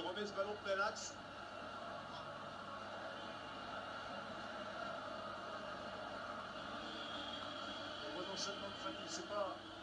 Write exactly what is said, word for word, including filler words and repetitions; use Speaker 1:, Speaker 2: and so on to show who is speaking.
Speaker 1: remet ce ballon plein axe. On voit l'enchaînement de Fanny, c'est pas...